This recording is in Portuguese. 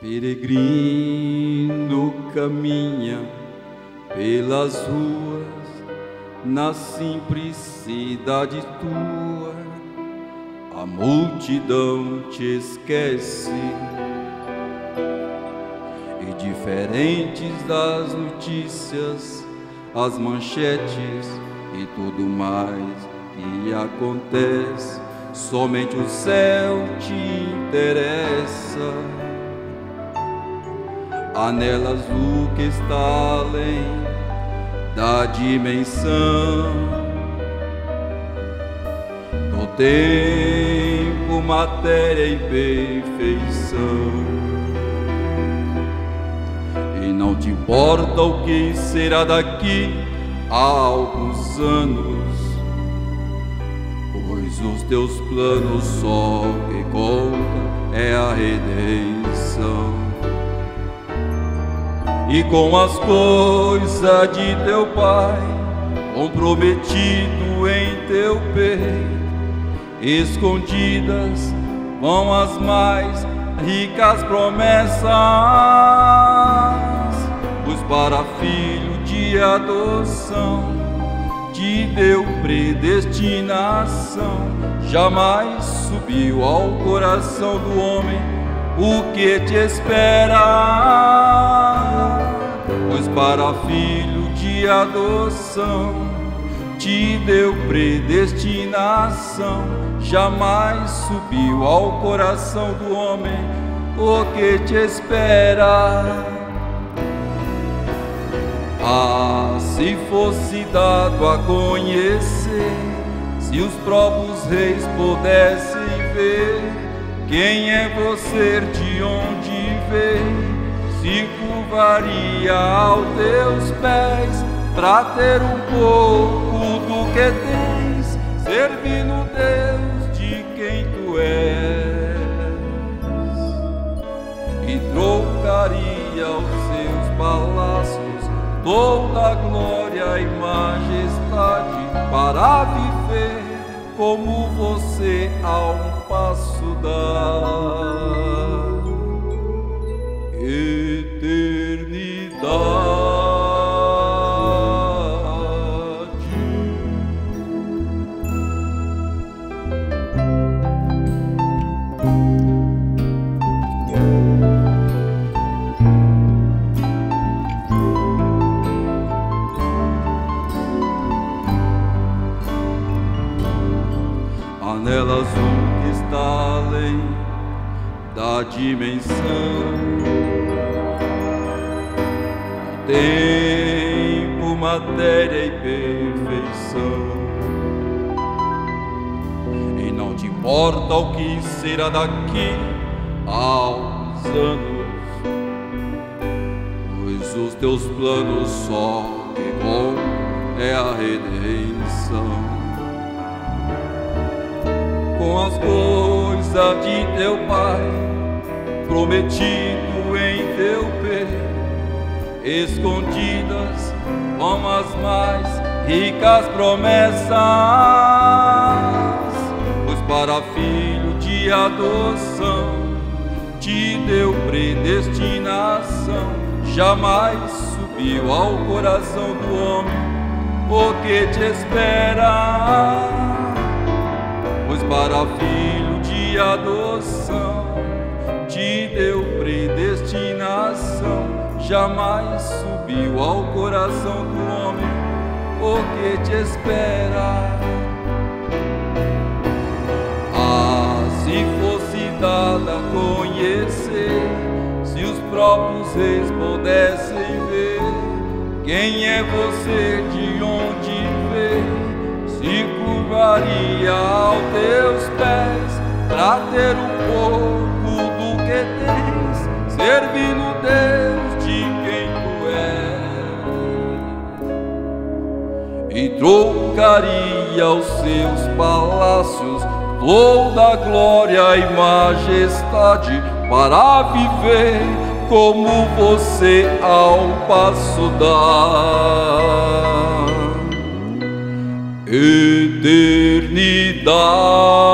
Peregrino caminha pelas ruas, na simplicidade tua, a multidão te esquece. E diferentes das notícias, as manchetes e tudo mais que acontece, somente o céu te interessa. Há nelas o que está além da dimensão do tempo, matéria e perfeição. E não te importa o que será daqui a alguns anos, pois os teus planos só que conta é a redenção. E com as coisas de teu Pai comprometido em teu peito, escondidas vão as mais ricas promessas, pois para filho de adoção te deu predestinação. Jamais subiu ao coração do homem o que te espera, pois para filho de adoção te deu predestinação. Jamais subiu ao coração do homem o que te espera. Ah, se fosse dado a conhecer, se os próprios reis pudessem ver quem é você, de onde veio, se curvaria aos teus pés pra ter um pouco do que tens, servindo Deus de quem tu és, e trocaria os seus palácios, toda a glória e majestade, para viver como você a um passo da eternidade. Há nelas o que está além da dimensão, tempo, matéria e perfeição. E não te importa o que será daqui a uns anos, pois os teus planos só que bom é a redenção. Com as coisas de teu Pai prometido em teu peito, escondidas vão as mais ricas promessas, pois para filho de adoção te deu predestinação. Jamais subiu ao coração do homem o que te espera, pois para filho de adoção te deu predestinação. Jamais subiu ao coração do homem o que te espera. Ah, se fosse dado a conhecer, se os próprios reis pudessem ver quem é você, de onde veio, se curvaria aos teus pés pra ter um pouco do que tens, servindo Deus de quem tu és, e trocaria os seus palácios, toda a glória e majestade, para viver como você ao passo da eternidade.